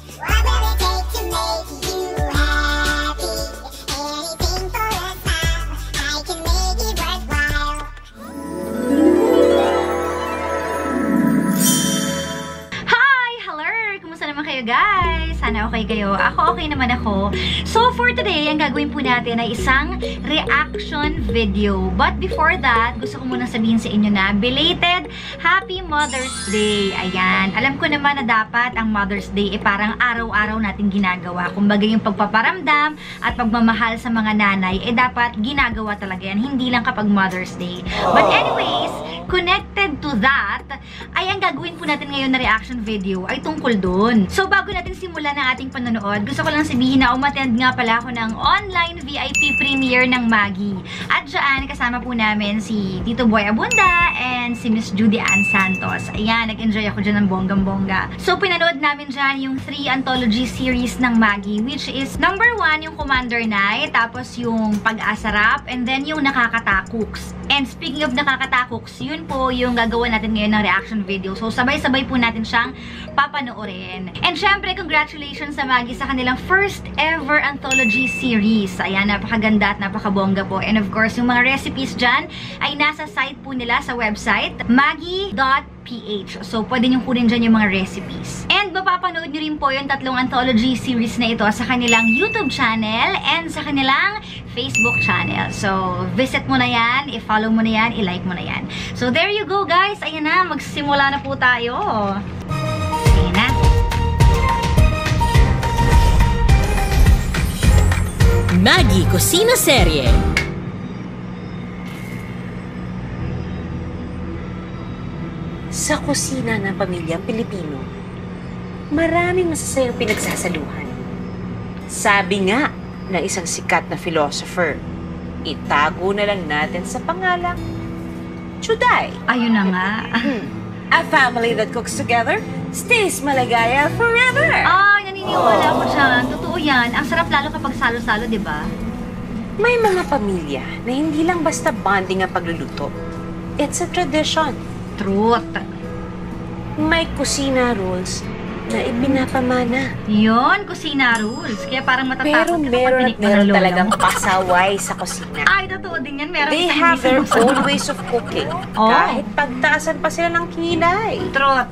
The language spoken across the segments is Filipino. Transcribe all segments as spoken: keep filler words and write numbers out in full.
What will it take to make you happy? Anything for a smile, I can make it worthwhile. Hi! Hello! Kumusta naman kayo guys? Sana okay kayo. Ako okay naman ako. So for today, ang gagawin po natin ay isang reaction video. But before that, gusto ko muna sabihin sa inyo na belated Happy Mother's Day. Ayan. Alam ko naman na dapat ang Mother's Day ay parang araw-araw natin ginagawa. Kumbaga yung pagpaparamdam at pagmamahal sa mga nanay, eh dapat ginagawa talaga yan. Hindi lang kapag Mother's Day. But anyways, connected to that, ay ang gagawin po natin ngayon na reaction video ay tungkol dun. So bago natin simulan ang ating panonood, gusto ko lang sabihin na umattend nga pala ako ng online V I P premiere ng Maggie. At dyan, kasama po namin si Tito Boy Abunda and si Miss Judy Ann Santos. Ayan, nag-enjoy ako dyan ng bonggang-bongga. So pinanood namin dyan yung three anthology series ng Maggie, which is number one, yung Commander Night, tapos yung Pag-asarap, and then yung Nakakatakuks. And speaking of Nakakatakuks, yun po yung gagawa natin ngayon ng reaction video. So sabay-sabay po natin siyang papanoorin. And syempre, congratulations sa Maggie sa kanilang first ever anthology series. Ayan, napakaganda at napakabongga po. And of course, yung mga recipes dyan ay nasa site po nila sa website, maggie dot p h. So, pwede nyo kunin dyan yung mga recipes. And mapapanood nyo rin po yung tatlong anthology series na ito sa kanilang YouTube channel and sa kanilang Facebook channel. So, visit mo na yan, i-follow mo na yan, i-like mo na yan. So, there you go guys. Ayan na, magsimula na po tayo. Ayan na. Maggie Kusina Serye. Sa kusina ng pamilyang Pilipino, maraming masasayang pinagsasaluhan. Sabi nga ng isang sikat na philosopher, itago na lang natin sa pangalang Chuday. Ayun na nga. A family that cooks together stays maligaya forever. Ay, naniniwala ko dyan. Totoo yan. Ang sarap lalo kapag salo-salo, di ba? May mga pamilya na hindi lang basta bonding ang pagluluto. It's a tradition. Truth. May kusina rules na ipinapamana. Yun, kusina rules. Kaya parang matatakot Pero ka kapag meron at tinikman ng meron lola talagang mo. pasaway sa kusina. Ay, totoo din yan. Meron They isang have their minsan own masarap. ways of cooking. Oh. Kahit pagtaasan pa sila ng kilay. Truth.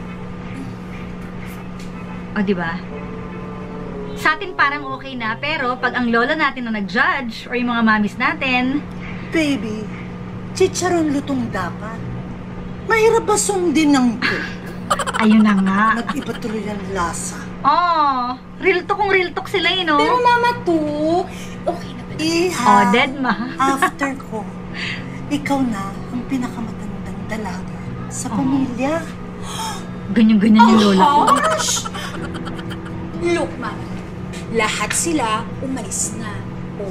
O, diba? Sa atin parang okay na, pero pag ang lola natin na nag-judge or yung mga mamis natin, Baby, chicharon lutong dapat. Mahirap ba sundin ng ito? ayun na nga. Nag-iba tuloy ang lasa. Oh, real talk kung real talk sila eh, no? Pero mama to, okay na ba? Iha, Oh, dead ma. after ko, ikaw na ang pinakamatandang dalaga sa pamilya. Ganyan-ganyan yung lola ko. Gosh! Look, mama. Lahat sila umalis na. Oh.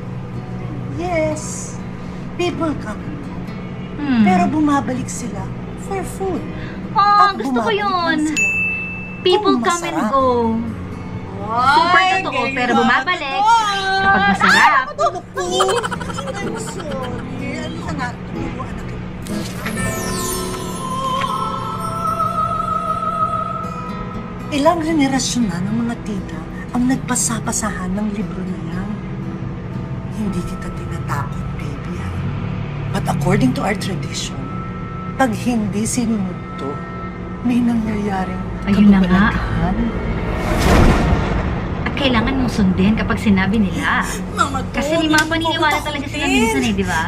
Yes, people come and go. Hmm. Pero bumabalik sila for food. Oh, At gusto ko bumabalik yun. din sila People kung come and masarap. go. Super totoo, pero bumabalik kapag masarap. I'm sorry. Ano ka na? Tumuruan na kita. Ilang generasyon na ng mga tita ang nagpasapasahan ng libro na yan. Hindi kita tinatakot, baby. Ha? But according to our tradition, pag hindi sinunod to, may nangyayaring Ayun na nga. kababalaghan. At kailangan mong sundin kapag sinabi nila. Mama, Kasi may mga paniniwala talaga sila minsan eh, di ba?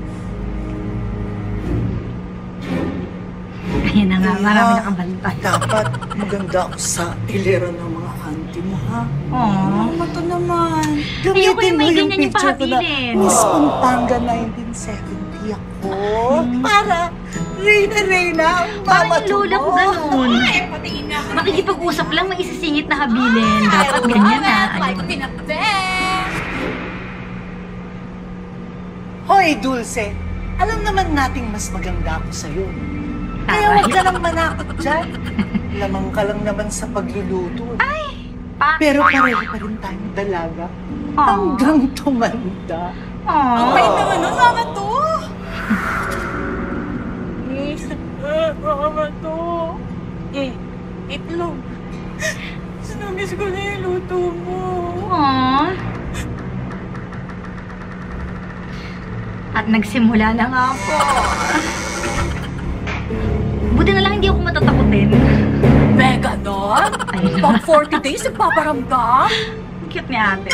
Ayun na nga, marami nakabantay. Dapat maganda ako sa ilera ng mga auntie mo, ha? Aww. Mama, to naman. Ayoko yung may mo ganyan yung picture ko na pahabilin. Miss Pampanga nineteen seventy ako. Para Reyna Reyna ang Parang mama yung lola ko mo. ganun. Ay, patingin na ako. Makikipag-usap lang, may isisingit na habilin. Dapat ganyan na. Like Ayun. pinapel. Hoy, Dulce. Alam naman nating mas maganda ako sa'yo. Kaya Tama. huwag ka nang manakot dyan. Lamang ka lang naman sa pagluluto. Ay! Pa! Pero pareho pa rin tayong dalaga. Aww. Hanggang tumanda. Ang Aww. bait naman nun, mama to. Mama to. Eh, itlog. Sino Miss ko na yung luto mo. Aww. At nagsimula na nga po. Buti na lang hindi ako matatakotin. Mega, no? Ayun na. Pag forty days, nagpaparamdam. Cute ni ate.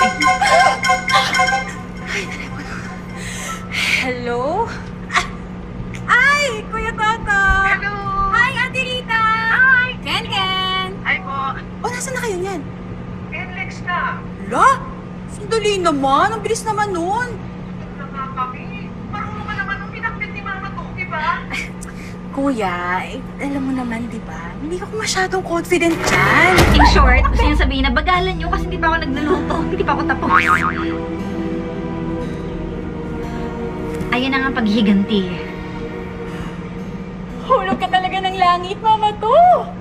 Hello? Ay, Kuya Toto! Hello! Hi, Ate Rita! Hi! Ken, Ken! Ay po, O, nasaan na kayo niyan? Enlex na. La? Sandali naman. Ang bilis naman nun. Na nga kami. Marunong ka naman nung pinakbit ni Mama to, di ba? Kuya, eh, alam mo naman, di ba? Hindi ako masyadong confident dyan. In short, gusto niyo sabihin na bagalan niyo kasi hindi pa ako nagluluto. Hindi pa ako tapos. Ayun na nga paghiganti. Hulog ka talaga ng langit, Mama to!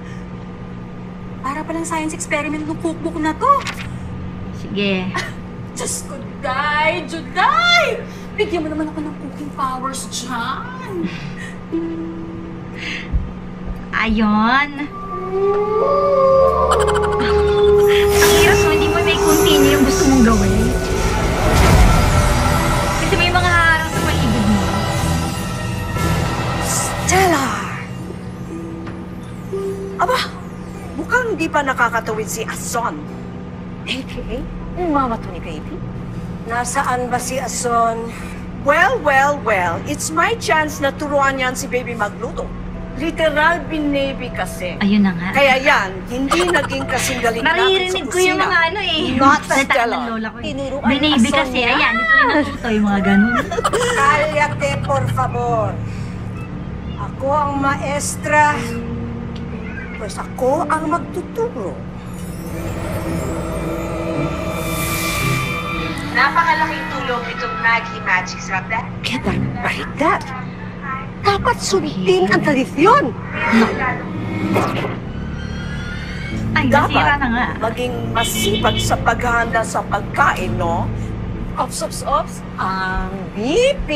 Para palang science experiment ng cookbook na to. Sige. Diyos ko, Day! Juday! Bigyan mo naman ako ng cooking powers dyan. Ayun. Ang hirap mo, hindi mo may continue yung gusto mong gawin. Kasi may mga harang sa paligid mo. Stellar! Aba, mukhang hindi pa nakakatawid si Ason. Baby? Mama to ni baby? Nasaan ba si Ason? Well, well, well, it's my chance na turuan yan si baby magluto. Literal binaby kasi. Ayun na nga. Kaya yan, hindi naging kasing galing natin sa Naririnig ko yung kusina. mga ano eh. Not Salita Stella. ng lola ko eh. Tinuruan Binaby ni Ason kasi. yan. Ayan, dito rin natuto yung mga ganun. Cállate, por favor. Ako ang maestra. Pues ako ang magtuturo. Napakalaking tulong itong Maggie Magic Sarap. Better write that. Dapat sundin ang tradisyon. Ay, nasira Dapat na nga. maging masipag sa paghahanda sa pagkain, no? Ops, ops, ops. Ang B P.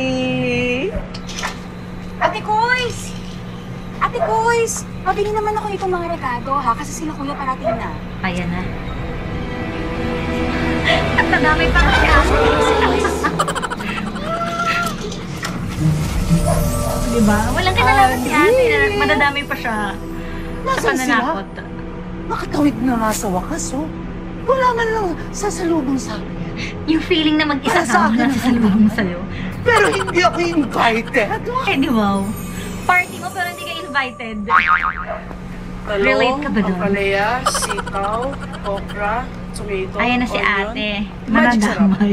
Ate Koys! Ate Koys! Pabili naman ako itong mga rekado, ha? Kasi sila kuya parating na. Ayan na. At nadamay pa kasi ako. Diba? Walang kinalaman si ate. na Madadamay pa siya. Sa Nasaan sila? pananakot. Nakatawid na nga sa wakas, oh. Wala man lang sasalubong sa akin. Yung feeling na mag-isa Para sa ka, akin nasa ang salubong mo sa'yo. Pero hindi ako invited. Eh, di wow. Party mo pero hindi ka invited. Relate ka ba doon? Ampalaya, sitaw, okra, tomato, Ayan na si onion. ate. Magic sarap. Manadamay.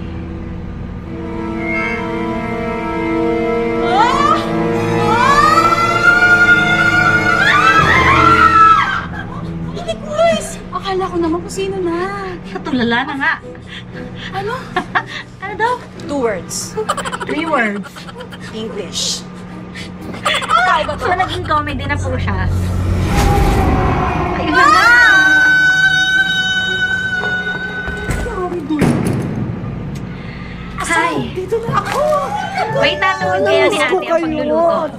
Ate Koys! Akala ko naman kung sino na. Natulala na nga. Ano? Ano daw? Two words. Three words. English. So, naging comedy na po siya. Ayun na nga! Hi! Dito na ako. Wait, tatawag kayo ni ate ang pagluluto.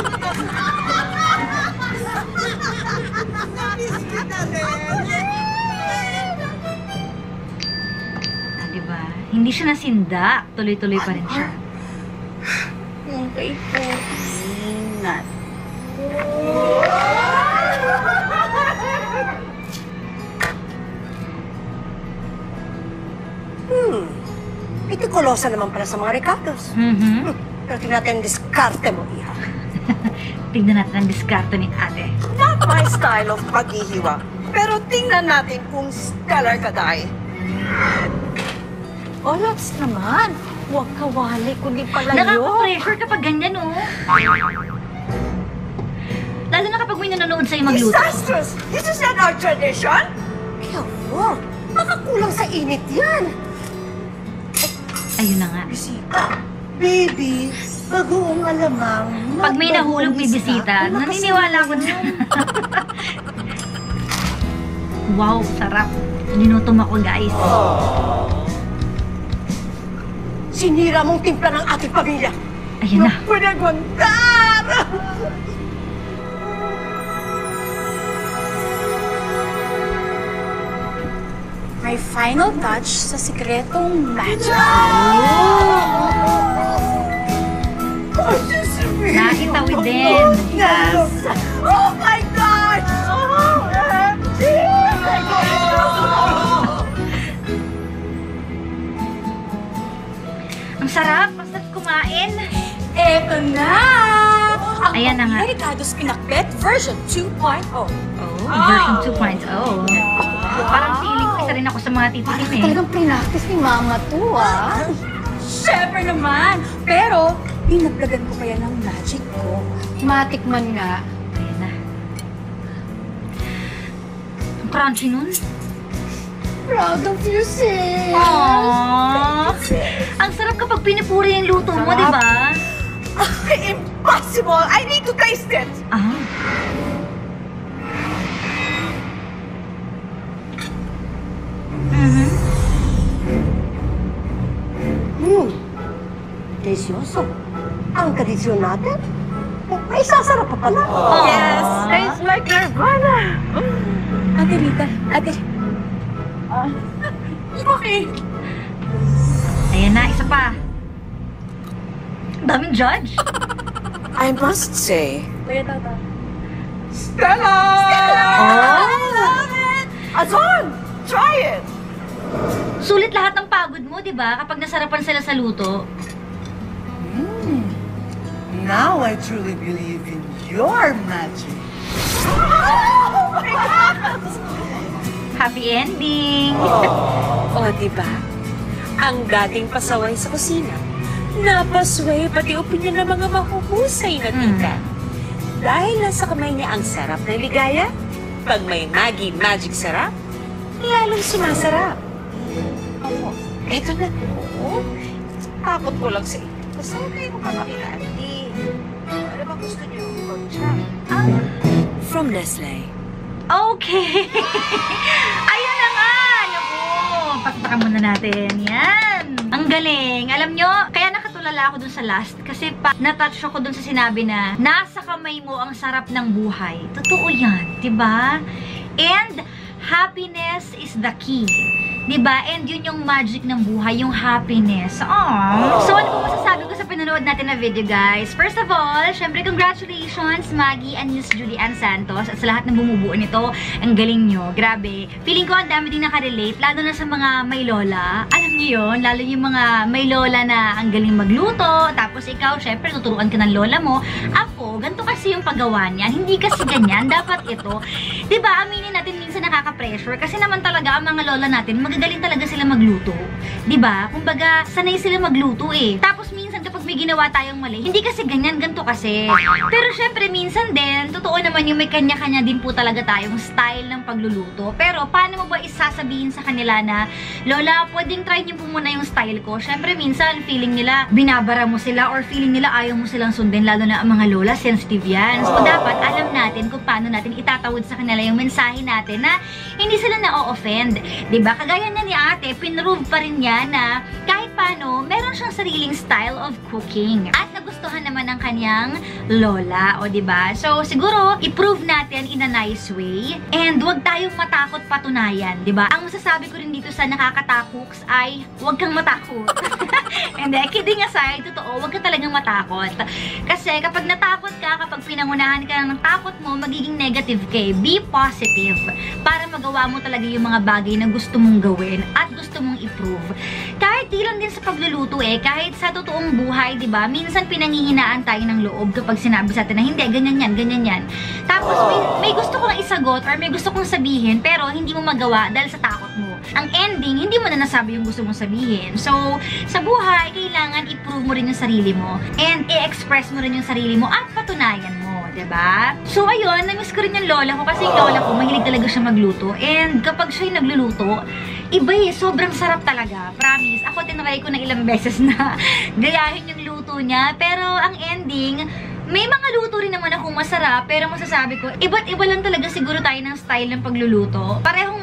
Ah, diba? Hindi siya nasinda. Tuloy-tuloy pa rin siya. Okay po. Ingat. Hmm. Itikulosa naman pala sa mga recados. Mhm. Pero tingnan natin ang diskarte mo, Iha. Tignan natin ang diskarto ni ate. Not my style of paghihiwa. Pero tingnan natin kung stellar ka, Day. Oh, Lots naman. Huwag kawali, kundi palayo. Nakaka-pressure kapag ganyan, oh. Lalo na kapag may nanonood sa'yo magluto. Disastrous! This is not our tradition! Careful! Makakulang sa init yan! Ayun na nga. Baby, bagoong alamang. Pag may nahulog may bisita, naniniwala ko na. Wow, sarap. Ginutom ako, guys. Sinira mong timpla ng ating pamilya! Ayun na. Pinagwandar! My final touch sa sikretong magic. Nakitawid din. Yes! Oh my God! Oh, M G! Ang sarap. Ang sarap kumain. Eto na! Ang Ayan na nga. Ricardo's Pinakbet version two point oh. Oh, version two point oh. Parang feeling ko isa rin ako sa mga titikim eh. Talagang pinaktis ni Mama to, ah. Siyempre naman. Pero, pinaglagan ko pa yan ng magic ko. Matikman nga. Ayan na. Ang crunchy nun. Proud of you, sis. Aww. Ang sarap kapag pinipuri yung luto mo, di ba? Impossible! I need to taste it! Ah. Mhm. Hmm. Delicioso. Ang tradisyon natin, may sasarap pa pala. Yes. Tastes like Nirvana. Ate Rita, ate... Ah. Okay. Ayan na, isa pa. Daming judge. I must say, Kuya Tata. Stella! Oh. I love it! Azon, try it! Sulit lahat ng pagod mo, di ba? Kapag nasarapan sila sa luto. Now I truly believe in your magic. Happy ending. O, diba? Ang dating pasaway sa kusina, napasway pati opinyon ng mga mahuhusay na tita. Dahil nasa kamay niya ang sarap ng ligaya, pag may Maggie Magic sarap, lalong sumasarap. Oo, eto na. Oo, takot ko lang sa inyo. Basta huwag kayo makakakita. Hindi. Ano ba gusto niyo? Mag-try. Ah. From Nestle. Okay. Ayan na nga. Naku. Paktakan muna natin. Yan. Ang galing. Alam nyo, kaya nakatulala ako dun sa last. Kasi pa, natouch ako dun sa sinabi na nasa kamay mo ang sarap ng buhay. Totoo yan. Diba? And happiness is the key. Diba? And yun yung magic ng buhay, yung happiness. Aww. So, ano po masasabi ko sa pinanood natin na video, guys? First of all, syempre, congratulations, Maggie and Miss Julie Ann Santos at sa lahat ng bumubuo nito. Ang galing nyo. Grabe. Feeling ko ang dami din nakarelate, lalo na sa mga may lola. Alam nyo yun? Lalo yung mga may lola na ang galing magluto. Tapos ikaw, syempre, tuturuan ka ng lola mo. Ako, ganito kasi yung paggawa niyan. Hindi kasi ganyan. Dapat ito. Diba? Aminin natin minsan nakaka-pressure. Kasi naman talaga, ang mga lola natin, magagaling talaga sila magluto. Diba? Kumbaga, sanay sila magluto eh. Tapos minsan kapag may ginawa tayong mali, hindi kasi ganyan, ganito kasi. Pero syempre, minsan din, totoo naman yung may kanya-kanya din po talaga tayong style ng pagluluto. Pero, paano mo ba isasabihin sa kanila na, Lola, pwedeng try niyo po muna yung style ko. Syempre, minsan, feeling nila, binabara mo sila or feeling nila ayaw mo silang sundin, lalo na ang mga lola, sensitive yan. So, dapat alam natin kung paano natin itatawid sa kanila yung mensahe natin na hindi sila na-o-offend. Diba? Kagaya na ni ate, pinrove pa rin niya na kahit paano, meron siyang sariling style of cooking. At nagustuhan naman ng kanyang lola. O diba? So, siguro, i-prove natin in a nice way. And huwag tayong matakot patunayan. Diba? Ang masasabi ko rin dito sa nakakatakuks ay, huwag kang matakot. And then, kidding aside, totoo, huwag ka talagang matakot. Kasi kapag natakot ka, kapag pinangunahan ka ng takot mo, magiging negative ka. Be positive. Para magawa mo talaga yung mga bagay na gusto mong gawin at gusto mong i-prove. Kahit di lang din sa pagluluto eh, kahit sa totoong buhay, di ba? Minsan pinanghihinaan tayo ng loob kapag sinabi sa atin na hindi, ganyan yan, ganyan yan. Tapos may, may gusto kong isagot or may gusto kong sabihin pero hindi mo magawa dahil sa takot mo. Ang ending, hindi mo na nasabi yung gusto mong sabihin. So, sa buhay, kailangan i-prove mo rin yung sarili mo and i-express mo rin yung sarili mo at patunayan mo. Diba? So, ayun, namiss ko rin yung lola ko kasi yung lola ko, mahilig talaga siya magluto. And kapag siya yung nagluluto, iba eh, sobrang sarap talaga. Promise. Ako, tinry ko na ilang beses na gayahin yung luto niya. Pero, ang ending, may mga luto rin naman akong masarap, pero masasabi ko, iba't iba lang talaga siguro tayo ng style ng pagluluto. Parehong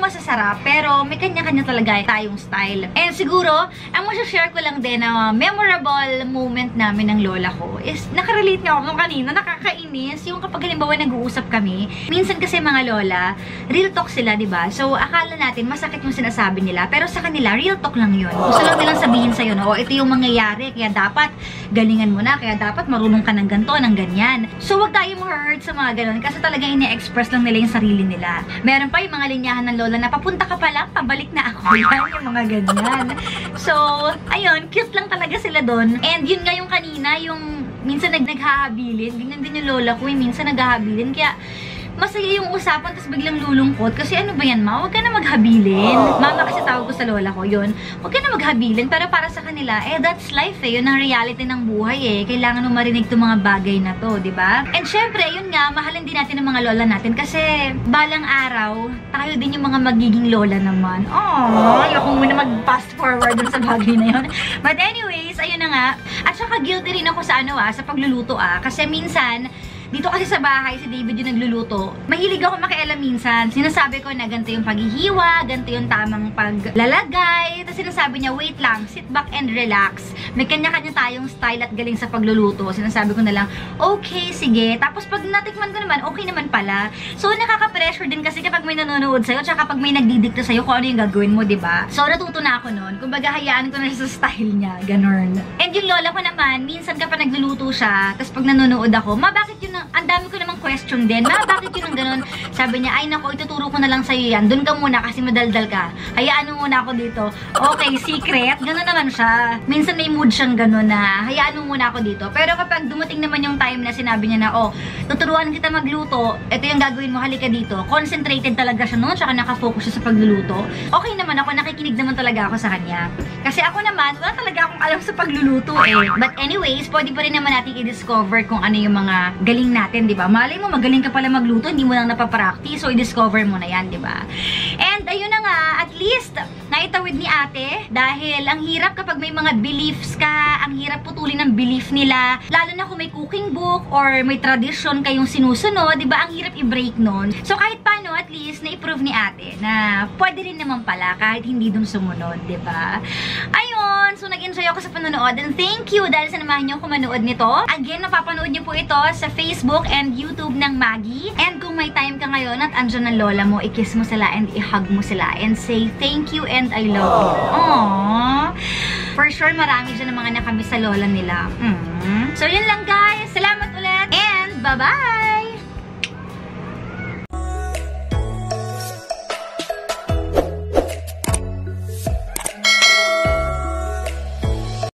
masasarap, pero may kanya-kanya talaga tayong style. And siguro, ang masashare ko lang din na memorable moment namin ng lola ko is, nakarelate nga ako nung kanina, nakakainis. Yung kapag halimbawa nag-uusap kami, minsan kasi mga lola, real talk sila, diba? So, akala natin, masakit yung sinasabi nila, pero sa kanila, real talk lang yun. Gusto lang nilang sabihin sa'yo, no? O, ito yung mangyayari, kaya dapat galingan mo na, kaya dapat marunong ka ng ganito, ng ganyan. So, wag tayo ma-hurt sa mga ganun, kasi talaga ine-express lang nila yung sarili nila. Meron pa yung mga linyahan ng lola na papunta ka pa lang, pabalik na ako. Yan, yung mga ganyan. So, ayun, cute lang talaga sila doon. And yun nga yung kanina, yung minsan nag naghahabilin. Ganyan din yung lola ko, eh, minsan naghahabilin. Kaya, masaya yung usapan, tapos biglang lulungkot. Kasi ano ba yan, ma? Huwag ka na maghabilin. Mama kasi tawag ko sa lola ko, yun. Huwag ka na maghabilin. Pero para sa kanila, eh, that's life eh. Yun ang reality ng buhay eh. Kailangan mo marinig itong mga bagay na to, di ba? And syempre, yun nga, mahalin din natin ang mga lola natin. Kasi, balang araw, tayo din yung mga magiging lola naman. Oh, ayoko muna mag-fast forward dun sa bagay na yun. But anyways, ayun na nga. At saka guilty rin ako sa ano ah, sa pagluluto ah. Kasi minsan, dito kasi sa bahay, si David yung nagluluto. Mahilig ako makialam minsan. Sinasabi ko na ganito yung paghihiwa, ganito yung tamang paglalagay. Tapos sinasabi niya, wait lang, sit back and relax. May kanya-kanya tayong style at galing sa pagluluto. Sinasabi ko na lang, okay, sige. Tapos pag natikman ko naman, okay naman pala. So, nakaka-pressure din kasi kapag may nanonood sa'yo, tsaka kapag may nagdidikta sa'yo kung ano yung gagawin mo, diba? So, natuto na ako nun. Kumbaga, hayaan ko na siya sa style niya. Ganon. And yung lola ko naman, minsan kapag nagluluto siya, tapos pag nanonood ako, ma, bakit yun ang dami ko namang question din. Ma, bakit yun ang ganun? Sabi niya, ay nako, ituturo ko na lang sa'yo yan. Doon ka muna kasi madaldal ka. Hayaan mo muna ako dito. Okay, secret. Ganun naman siya. Minsan may mood siyang ganun na, hayaan mo muna ako dito. Pero kapag dumating naman yung time na sinabi niya na, oh, tuturuan kita magluto, ito yung gagawin mo, halika dito. Concentrated talaga siya noon, tsaka nakafocus siya sa pagluluto. Okay naman ako, nakikinig naman talaga ako sa kanya. Kasi ako naman, wala talaga akong alam sa pagluluto eh. But anyways, pwede pa rin naman natin i-discover kung ano yung mga galing natin, di ba? Malay mo, magaling ka pala magluto, hindi mo lang napapractice, so i-discover mo na yan, di ba? And ayun na nga, at least, naitawid ni ate, dahil ang hirap kapag may mga beliefs ka, ang hirap putulin ng belief nila, lalo na kung may cooking book or may tradition kayong sinusunod, di ba? Ang hirap i-break nun. So kahit paano, at least, na-prove ni ate na pwede rin naman pala kahit hindi dun sumunod, di ba? Ayun, so nag-enjoy ako sa panonood, and thank you dahil sa namahan niyo ako manood nito. Again, mapapanood niyo po ito sa Facebook and YouTube ng Maggie. And kung may time ka ngayon at andyan ng lola mo, i-kiss mo sila and i-hug mo sila and say thank you and I love you. Aww. For sure, marami dyan ang mga nakamiss sa lola nila. Mm. So, yun lang guys. Salamat ulit and bye-bye!